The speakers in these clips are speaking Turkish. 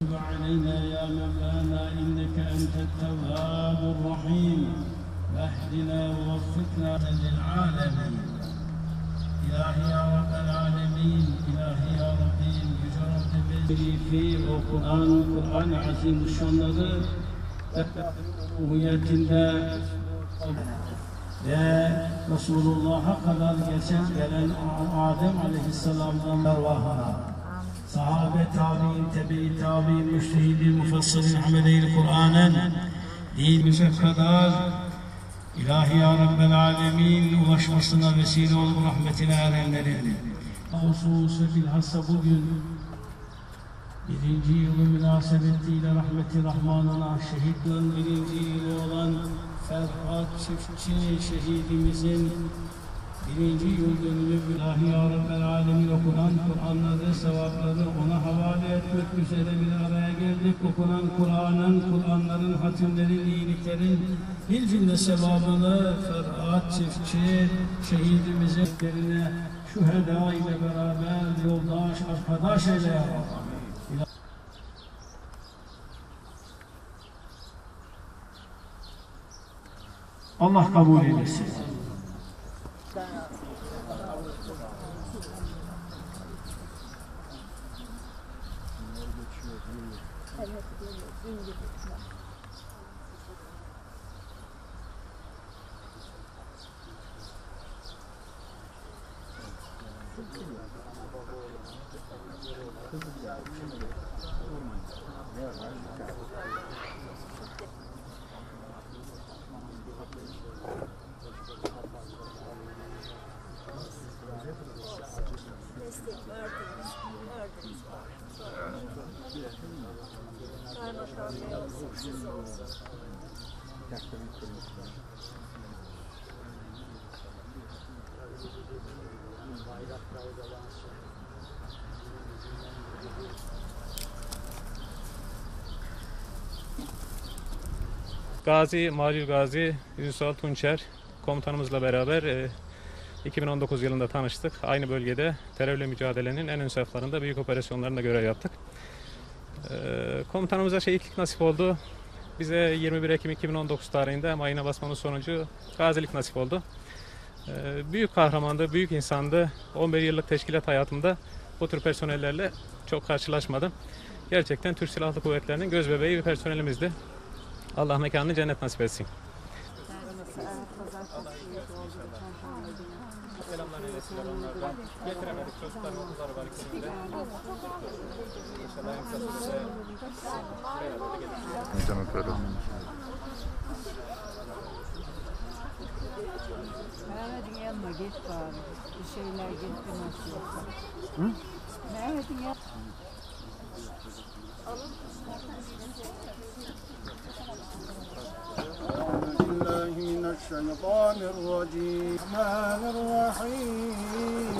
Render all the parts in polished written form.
علينا يا مولانا إنك أنت التواب الرحيم واهدنا ووفقنا للعالمين İlahi ya Rabbel Alemin, İlahi ya Rabbim, Yüce Rabbimiz fi o Kur'an-ı Azimüşşanları umiyetinde ve Resulullah'a kadar gelen Adem Aleyhisselam'dan ervahına, sahabe, tabi'in, tebe-i tabi'in, müştehidi, mufassirin, hamele-i Kur'an'ın dinimize kadar İlahi ya Rabbel Alemin ulaşmasına vesile olup rahmetine erenlerin. Hususi bilhassa bugün 1. yılı münasebetiyle rahmeti Rahman'ına şehitlerin 1. yılı olan Ferhat Çiftçi şehidimizin 1. yıl dönümü İlahi ya Rabbel Alemin okunan Kur'anları, sevapları ona havale etmek üzere bir araya geldik. Okunan Kur'anların, hatimlerin, iyiliklerin bir cümle sevabını Ferhat Çiftçi şehidimizin yerine şüheda ile beraber yoldaş, arkadaş eyle ya Rabbi. Allah kabul eylesin. Gazi, Macir Gazi Ünsal Tunçer komutanımızla beraber 2019 yılında tanıştık. Aynı bölgede terörle mücadelenin en ön saflarında büyük operasyonlarında görev yaptık. Komutanımıza şehitlik nasip oldu. Bize 21 Ekim 2019 tarihinde mayına basmanın sonucu gazilik nasip oldu. Büyük kahramandı, büyük insandı. 11 yıllık teşkilat hayatımda bu tür personellerle çok karşılaşmadım. Gerçekten Türk Silahlı Kuvvetleri'nin göz bebeği bir personelimizdi. Allah mekanını cennet nasip etsin. Selamlar eylesin onlardan. Getiremedik, çocukların okulları var ikisinde. İnşallah en kısa sürede beraber geliriz. Mehmet'in yanına git bari. Bir şeyler getirmez yoksa. Mehmet'in yanına. بالله من الشيطان الرجيم الرحمن الرحيم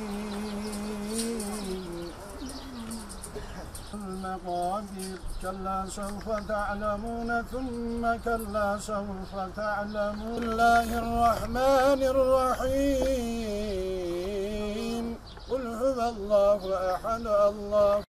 المقادير كلا سوف تعلمون ثم كلا سوف تعلمون الله الرحمن الرحيم قل هو الله أحد الله